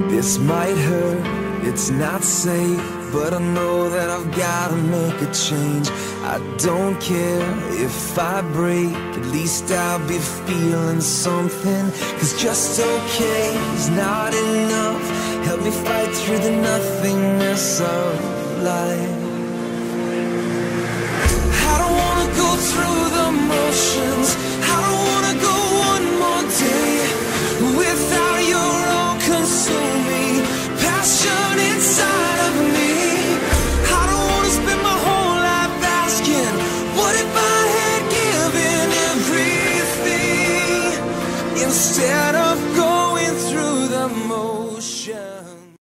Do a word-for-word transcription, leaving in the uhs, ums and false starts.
This might hurt, it's not safe, but I know that I've gotta make a change. I don't care if I break, at least I'll be feeling something. Cause just okay is not enough. Help me fight through the nothingness of life.